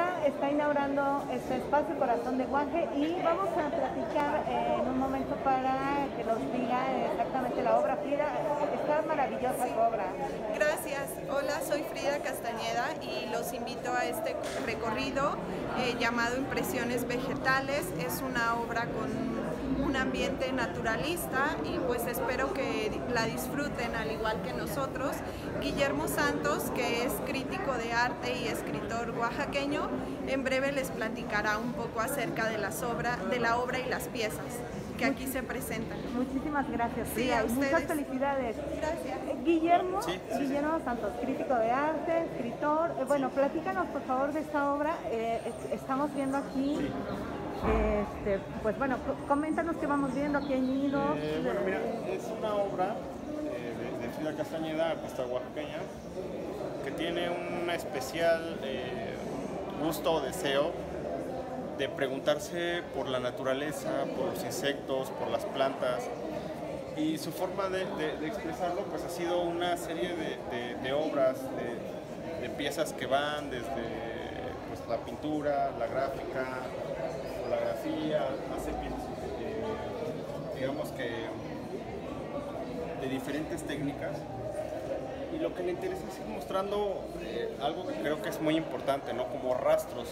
Guaja está inaugurando este espacio Corazón de Guaje y vamos a platicar en un momento para que nos diga exactamente la obra. Frida, está maravillosa tu obra. Gracias. Hola, soy Frida Castañeda y los invito a este recorrido llamado Impresiones Vegetales. Es una obra con un ambiente naturalista y pues espero que la disfruten al igual que nosotros. Guillermo Santos, que es crítico de arte y escritor oaxaqueño, en breve les platicará un poco acerca de la obra y las piezas que aquí se presentan. Muchísimas gracias, sí, a ustedes. Muchas felicidades. Gracias. Guillermo Santos, crítico de arte, escritor. Bueno, platícanos por favor de esta obra. Estamos viendo aquí, pues bueno, coméntanos qué vamos viendo, aquí hay nidos. Bueno, mira, es una obra de Frida Castañeda, artista oaxaqueña, que tiene un especial gusto o deseo de preguntarse por la naturaleza, por los insectos, por las plantas, y su forma de expresarlo pues ha sido una serie de obras, de piezas que van desde pues, la pintura, la gráfica, la grafía, hace piezas digamos que de diferentes técnicas, y lo que le interesa es ir mostrando algo que creo que es muy importante, ¿no? Como rastros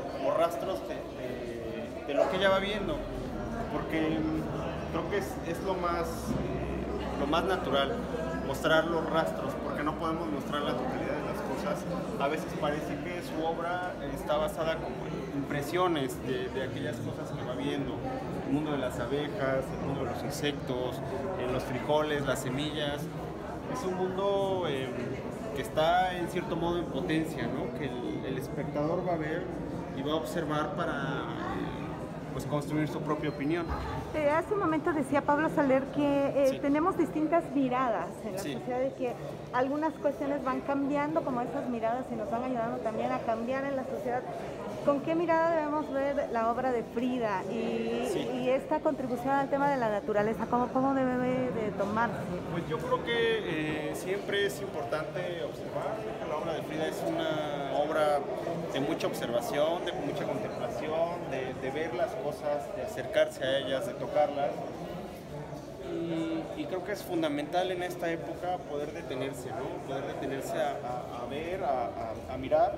de lo que ella va viendo, porque creo que es lo más natural, mostrar los rastros, porque no podemos mostrar la totalidad de las cosas. A veces parece que su obra está basada como en impresiones de aquellas cosas que va viendo, el mundo de las abejas, el mundo de los insectos, los frijoles, las semillas. Es un mundo que está en cierto modo en potencia, ¿no? Que el espectador va a ver y va a observar para pues construir su propia opinión. Hace un momento decía Pablo Soler que tenemos distintas miradas en la sociedad, de que algunas cuestiones van cambiando como esas miradas y nos van ayudando también a cambiar en la sociedad. ¿Con qué mirada debemos ver la obra de Frida y esta contribución al tema de la naturaleza? ¿Cómo debe de tomarse? Pues yo creo que siempre es importante observar. La obra de Frida es una obra de mucha observación, de mucha contemplación, de ver las cosas, de acercarse a ellas, de tocarlas. Y creo que es fundamental en esta época poder detenerse, ¿no? Poder detenerse a ver, a mirar.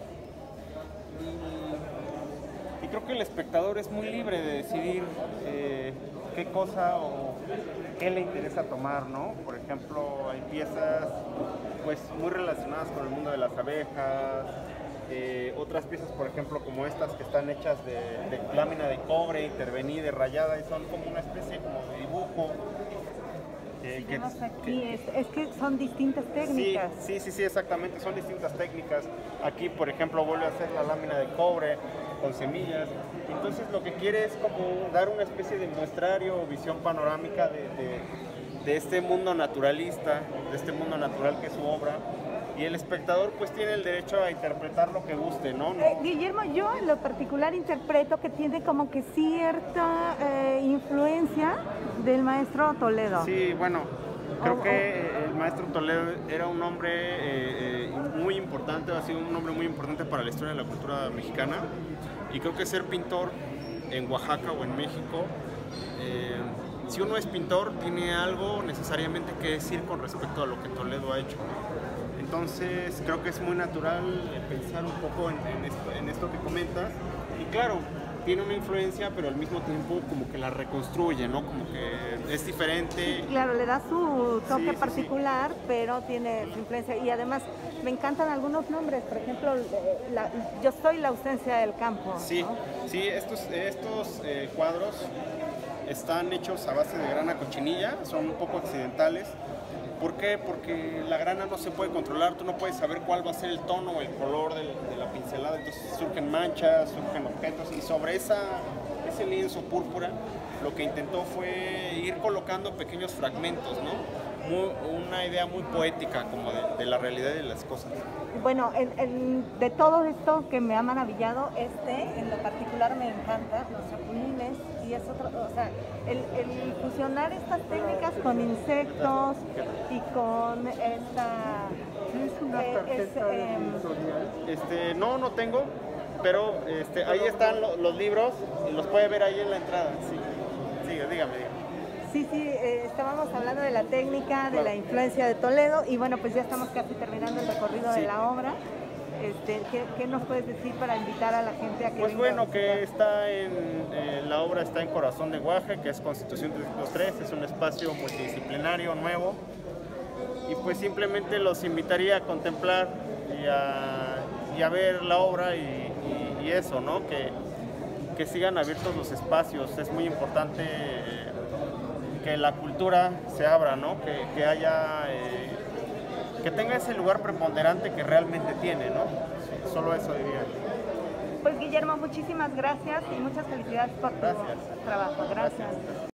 Y creo que el espectador es muy libre de decidir qué cosa o qué le interesa tomar, ¿no? Por ejemplo, hay piezas pues muy relacionadas con el mundo de las abejas, otras piezas, por ejemplo, como estas que están hechas de lámina de cobre intervenida y rayada, y son como una especie como de dibujo. Es que son distintas técnicas. Sí, exactamente, son distintas técnicas. Aquí, por ejemplo, vuelve a hacer la lámina de cobre con semillas. Entonces, lo que quiere es como dar una especie de muestrario o visión panorámica de este mundo naturalista, de este mundo natural que es su obra. Y el espectador pues tiene el derecho a interpretar lo que guste, ¿no? Guillermo, yo en lo particular interpreto que tiene como que cierta influencia del maestro Toledo. Sí, bueno, creo que el maestro Toledo era un hombre muy importante, ha sido un hombre muy importante para la historia de la cultura mexicana, y creo que ser pintor en Oaxaca o en México, si uno es pintor, tiene algo necesariamente que decir con respecto a lo que Toledo ha hecho. Entonces creo que es muy natural pensar un poco en esto que comentas, y claro, tiene una influencia, pero al mismo tiempo como que la reconstruye, ¿no? Como que es diferente. Sí, claro, le da su toque particular, pero tiene su influencia. Y además me encantan algunos nombres, por ejemplo, yo soy la ausencia del campo. Sí, ¿no? Sí, estos cuadros están hechos a base de grana cochinilla, son un poco accidentales. ¿Por qué? Porque la grana no se puede controlar, tú no puedes saber cuál va a ser el tono o el color de la pincelada, entonces surgen manchas, surgen objetos, y sobre ese lienzo púrpura lo que intentó fue ir colocando pequeños fragmentos, ¿no? Una idea muy poética como de la realidad de las cosas. Bueno, de todo esto que me ha maravillado, en lo particular me encanta, los chapulines, y es otro, o sea, el fusionar estas técnicas con insectos y con esta... ¿Es una tarjeta editorial? No tengo. pero ahí están los libros y los puede ver ahí en la entrada. Sí, dígame. Sí, estábamos hablando de la técnica, de la influencia de Toledo y bueno, pues ya estamos casi terminando el recorrido de la obra. ¿Qué nos puedes decir para invitar a la gente a que Pues bueno, que la obra está en Corazón de Guaje, que es Constitución 303, es un espacio multidisciplinario nuevo y pues simplemente los invitaría a contemplar y a ver la obra y eso, ¿no? Que sigan abiertos los espacios, es muy importante que la cultura se abra, ¿no? Que haya... que tenga ese lugar preponderante que realmente tiene, ¿no? Sí, solo eso diría. Pues Guillermo, muchísimas gracias y muchas felicidades por tu trabajo. Gracias.